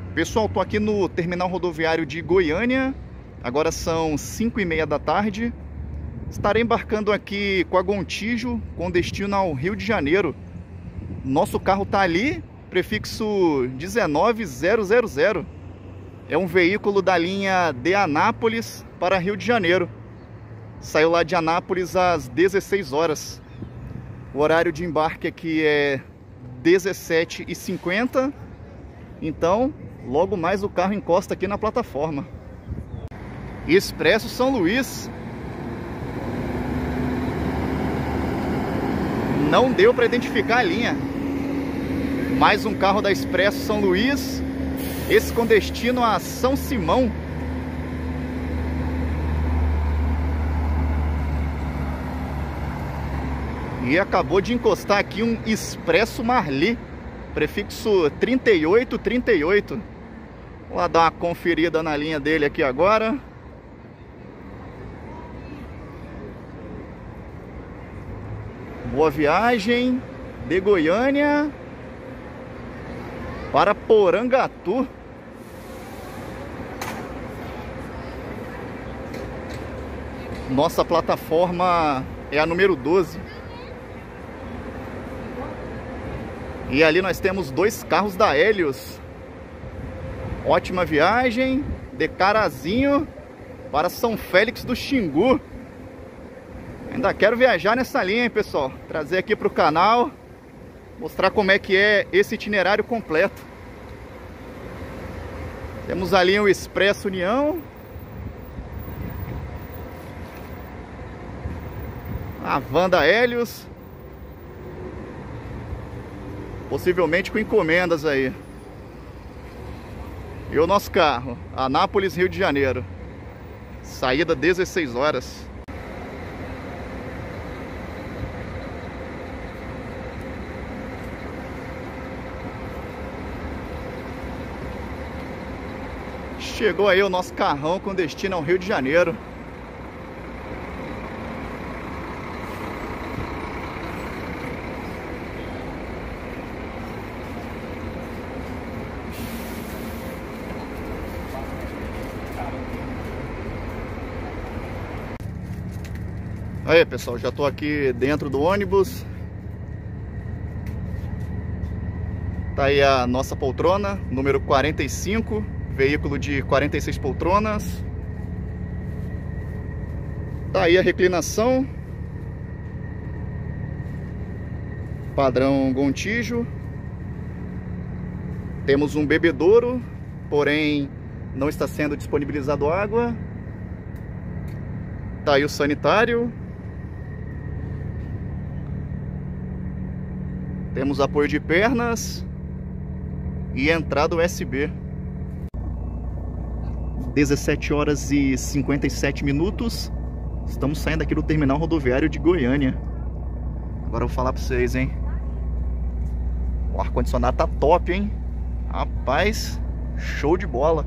Pessoal, tô aqui no terminal rodoviário de Goiânia. Agora são 5h30 da tarde. Estarei embarcando aqui com a Gontijo com destino ao Rio de Janeiro. Nosso carro tá ali, prefixo 19000. É um veículo da linha de Anápolis para Rio de Janeiro. Saiu lá de Anápolis às 16 horas. O horário de embarque aqui é 17h50. Então, logo mais o carro encosta aqui na plataforma. Expresso São Luís. Não deu para identificar a linha. Mais um carro da Expresso São Luís. Esse com destino a São Simão. E acabou de encostar aqui um Expresso Marli, prefixo 3838. Vamos lá dar uma conferida na linha dele aqui agora. Boa viagem de Goiânia para Porangatu. Nossa plataforma é a número 12. E ali nós temos dois carros da Hélios. Ótima viagem de Carazinho para São Félix do Xingu. Ainda quero viajar nessa linha, hein, pessoal. Trazer aqui para o canal, mostrar como é que é esse itinerário completo. Temos ali o Expresso União. A van da Hélios. Possivelmente com encomendas aí. E o nosso carro, Anápolis, Rio de Janeiro. Saída 16 horas. Chegou aí o nosso carrão com destino ao Rio de Janeiro. Aí, pessoal, já tô aqui dentro do ônibus. Tá aí a nossa poltrona, número 45, veículo de 46 poltronas. Tá aí a reclinação. Padrão Gontijo. Temos um bebedouro, porém não está sendo disponibilizado água. Tá aí o sanitário. Temos apoio de pernas e entrada USB. 17 horas e 57 minutos. Estamos saindo aqui do terminal rodoviário de Goiânia. Agora eu vou falar pra vocês, hein. O ar-condicionado tá top, hein. Rapaz, show de bola.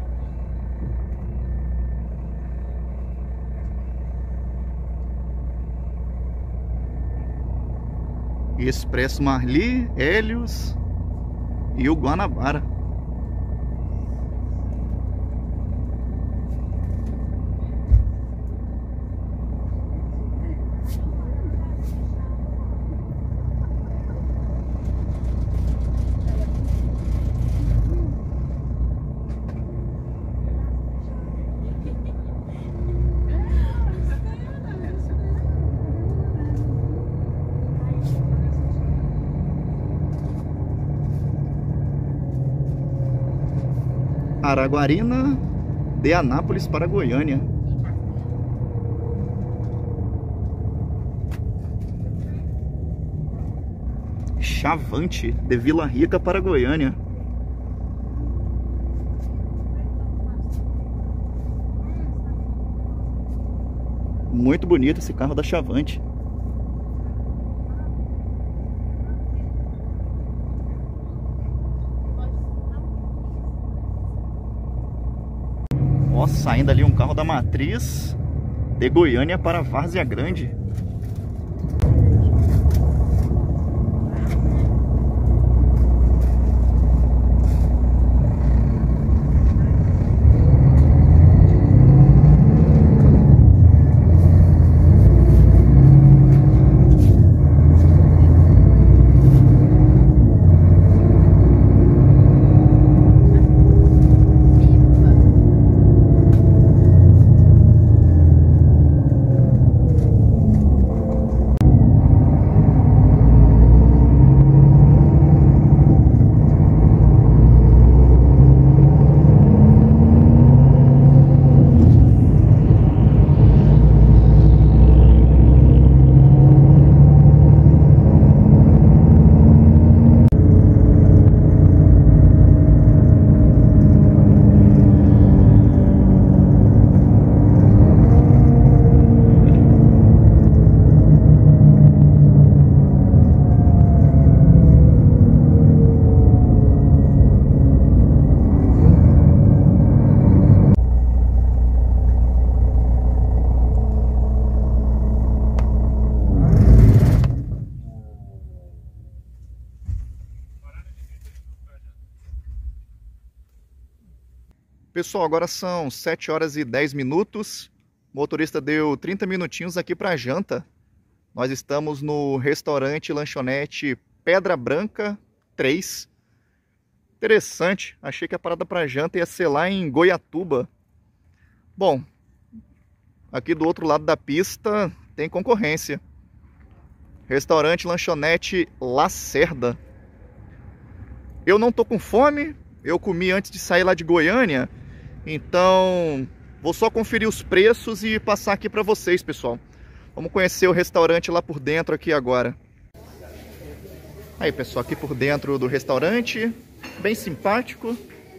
Expresso Marli, Hélios e o Guanabara. Araguarina, de Anápolis para Goiânia. Chavante, de Vila Rica para Goiânia. Muito bonito esse carro da Chavante. Ó, saindo ali um carro da Matriz de Goiânia para Várzea Grande. Pessoal, agora são 7 horas e 10 minutos. O motorista deu 30 minutinhos aqui para janta. Nós estamos no restaurante lanchonete Pedra Branca 3. Interessante, achei que a parada para janta ia ser lá em Goiatuba. Bom, aqui do outro lado da pista tem concorrência. Restaurante lanchonete Lacerda. Eu não tô com fome, eu comi antes de sair lá de Goiânia, então vou só conferir os preços e passar aqui para vocês, pessoal. Vamos conhecer o restaurante lá por dentro aqui agora. Aí, pessoal, aqui por dentro do restaurante, bem simpático.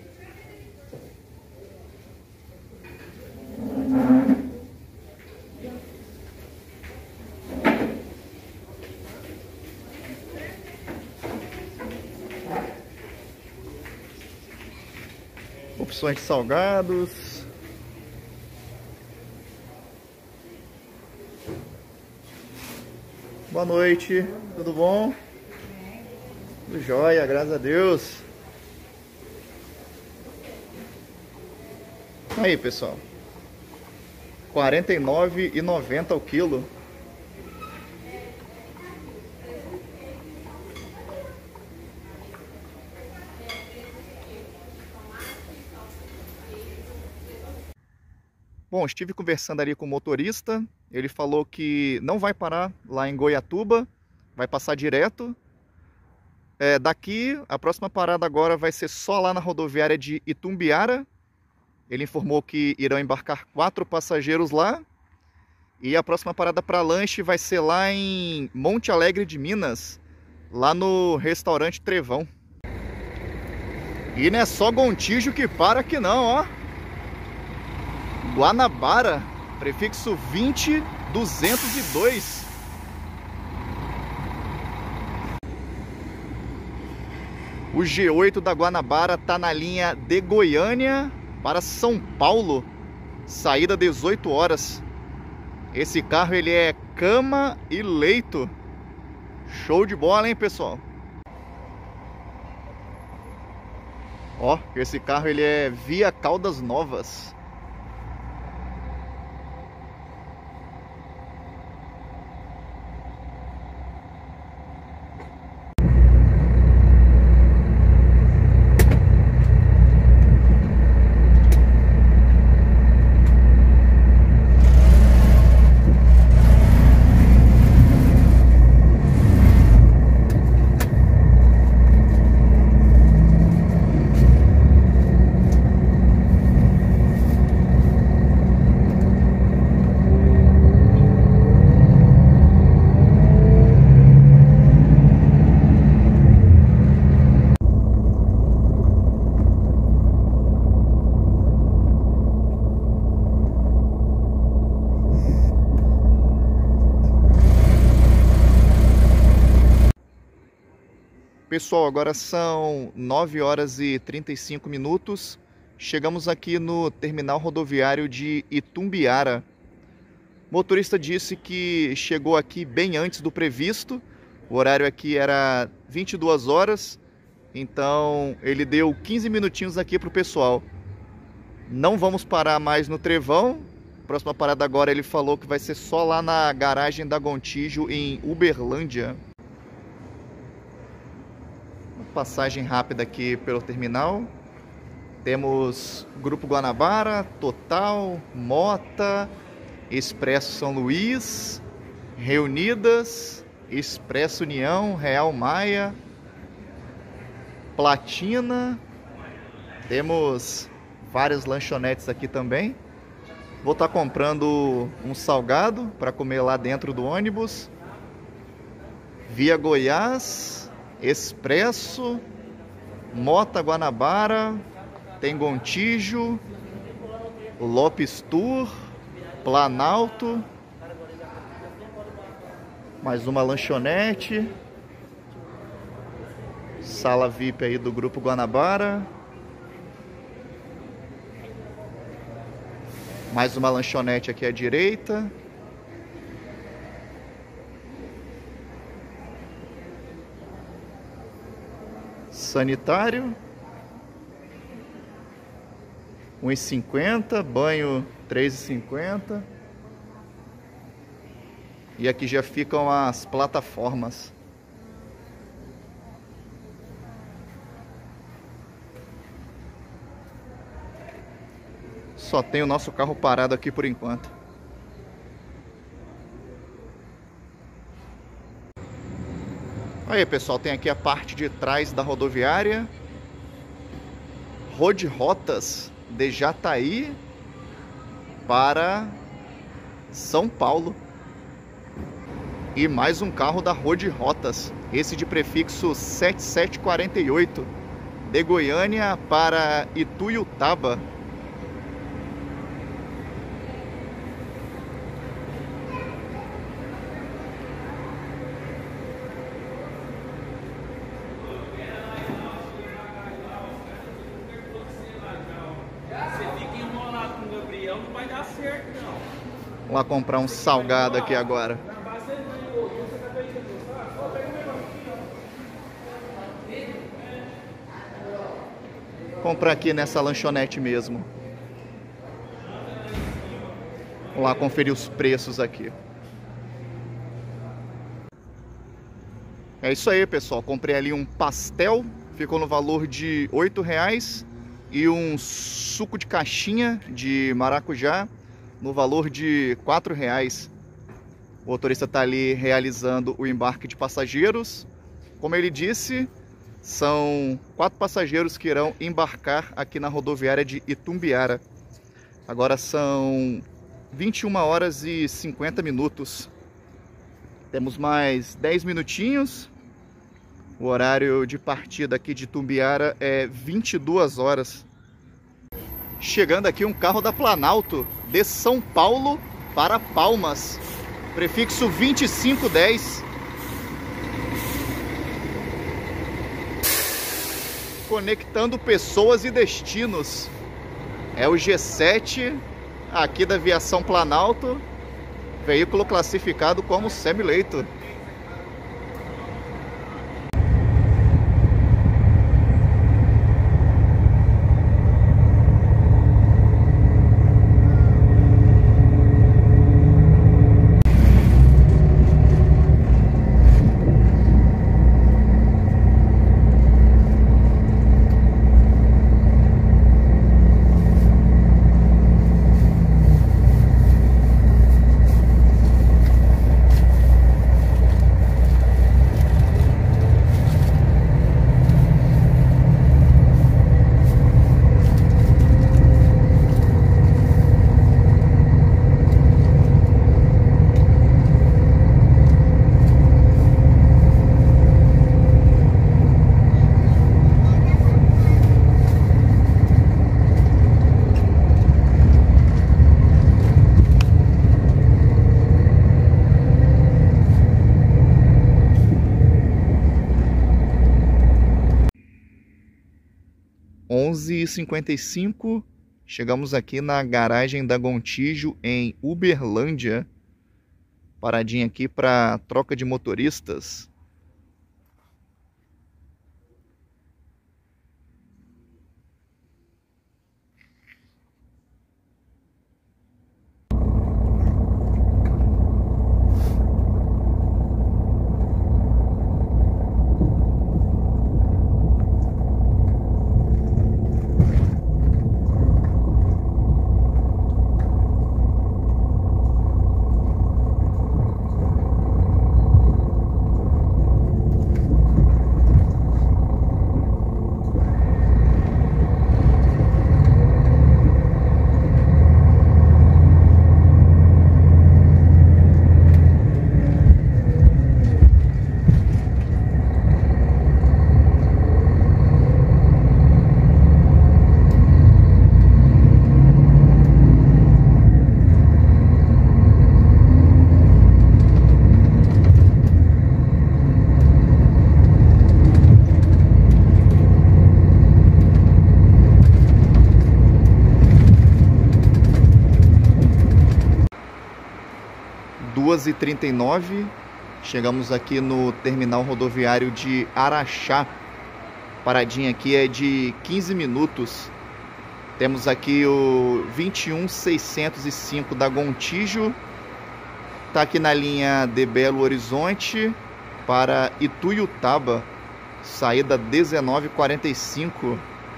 Opções de salgados. Boa noite, tudo bom? Tudo jóia, graças a Deus. Aí, pessoal, R$ 49,90 o quilo. Bom, estive conversando ali com o motorista, ele falou que não vai parar lá em Goiatuba, vai passar direto. Daqui, a próxima parada agora vai ser só lá na rodoviária de Itumbiara. Ele informou que irão embarcar 4 passageiros lá. E a próxima parada para lanche vai ser lá em Monte Alegre de Minas, lá no restaurante Trevão. E não é só Gontijo que para aqui não, ó. Guanabara, prefixo 20202. O G8 da Guanabara está na linha de Goiânia para São Paulo, saída 18 horas. Esse carro ele é cama e leito. Show de bola, hein, pessoal? Ó, esse carro ele é via Caldas Novas. Pessoal, agora são 9 horas e 35 minutos. Chegamos aqui no terminal rodoviário de Itumbiara. O motorista disse que chegou aqui bem antes do previsto. O horário aqui era 22 horas. Então ele deu 15 minutinhos aqui para o pessoal. Não vamos parar mais no Trevão. Próxima parada agora ele falou que vai ser só lá na garagem da Gontijo em Uberlândia. Passagem rápida aqui pelo terminal. Temos Grupo Guanabara, Total, Mota, Expresso São Luís, Reunidas, Expresso União, Real Maia, Platina. Temos várias lanchonetes aqui também. Vou estar comprando um salgado para comer lá dentro do ônibus. Via Goiás, Expresso, Mota Guanabara, tem Gontijo, Lopes Tour, Planalto, mais uma lanchonete, sala VIP aí do Grupo Guanabara, mais uma lanchonete aqui à direita. Sanitário. 1,50, banho 3,50. E aqui já ficam as plataformas. Só tem o nosso carro parado aqui por enquanto. Aí, pessoal, tem aqui a parte de trás da rodoviária. Road Rotas de Jataí para São Paulo. E mais um carro da Road Rotas, esse de prefixo 7748, de Goiânia para Ituiutaba. Vamos lá comprar um salgado aqui agora. Comprar aqui nessa lanchonete mesmo. Vamos lá conferir os preços aqui. É isso aí, pessoal. Comprei ali um pastel, ficou no valor de R$8. E um suco de caixinha de maracujá no valor de R$4. O motorista está ali realizando o embarque de passageiros. Como ele disse, são 4 passageiros que irão embarcar aqui na rodoviária de Itumbiara. Agora são 21 horas e 50 minutos. Temos mais 10 minutinhos. O horário de partida aqui de Itumbiara é 22 horas. Chegando aqui um carro da Planalto, de São Paulo para Palmas. Prefixo 2510. Conectando pessoas e destinos. É o G7 aqui da Aviação Planalto. Veículo classificado como semi-leito. E 55, chegamos aqui na garagem da Gontijo em Uberlândia. Paradinha aqui para troca de motoristas. Duas e 39, chegamos aqui no terminal rodoviário de Araxá. Paradinha aqui é de 15 minutos. Temos aqui o 21605 da Gontijo. Está aqui na linha de Belo Horizonte para Ituiutaba. Saída 19h45.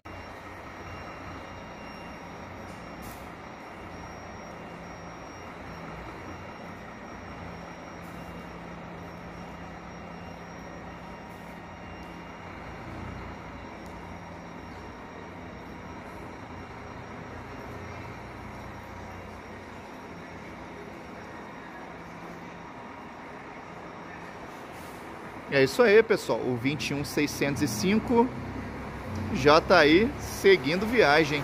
É isso aí, pessoal. O 21605 já está aí seguindo viagem.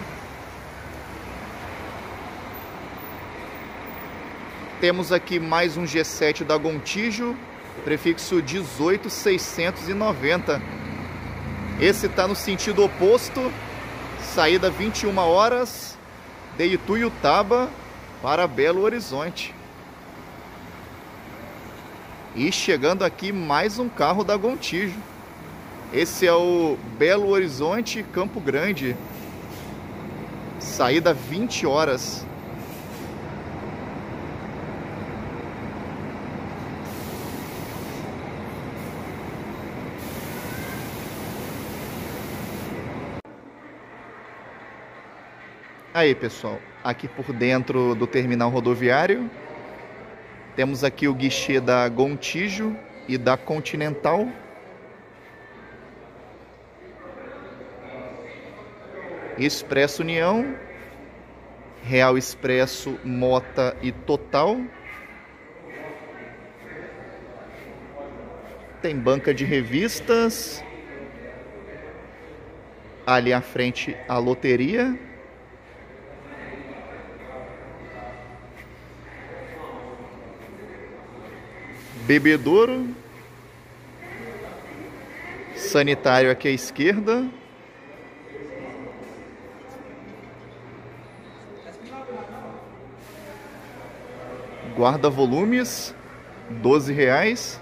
Temos aqui mais um G7 da Gontijo, prefixo 18690. Esse está no sentido oposto, saída 21 horas de Ituiutaba para Belo Horizonte. E chegando aqui mais um carro da Gontijo. Esse é o Belo Horizonte Campo Grande. Saída 20 horas. Aí, pessoal, aqui por dentro do terminal rodoviário, temos aqui o guichê da Gontijo e da Continental. Expresso União, Real Expresso, Mota e Total. Tem banca de revistas. Ali à frente a loteria. Bebedouro, sanitário aqui à esquerda, guarda-volumes, R$12,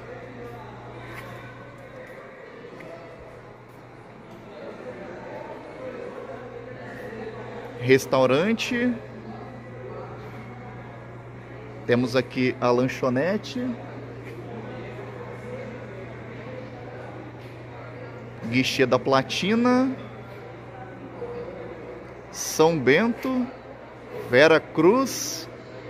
restaurante, temos aqui a lanchonete, guichê da Platina, São Bento, Vera Cruz.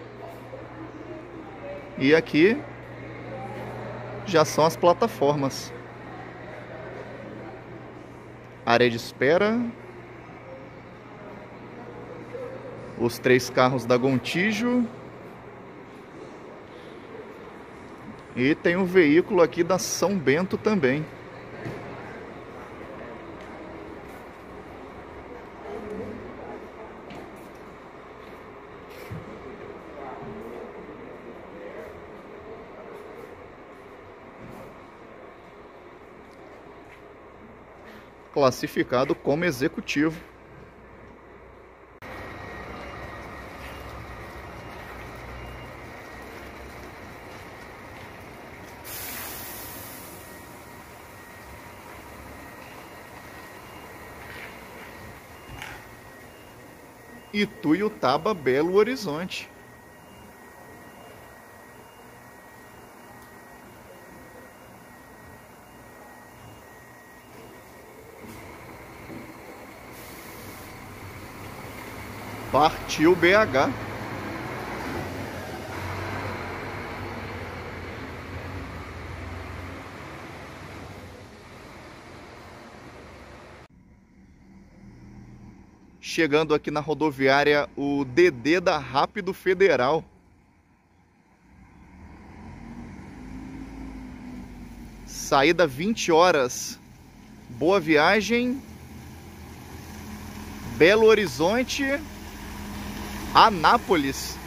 E aqui já são as plataformas. Área de espera. Os 3 carros da Gontijo. E tem um veículo aqui da São Bento também. Classificado como executivo. Ituiutaba, Belo Horizonte. Partiu BH. Chegando aqui na rodoviária o DD da Rápido Federal. Saída 20 horas. Boa viagem. Belo Horizonte, Anápolis.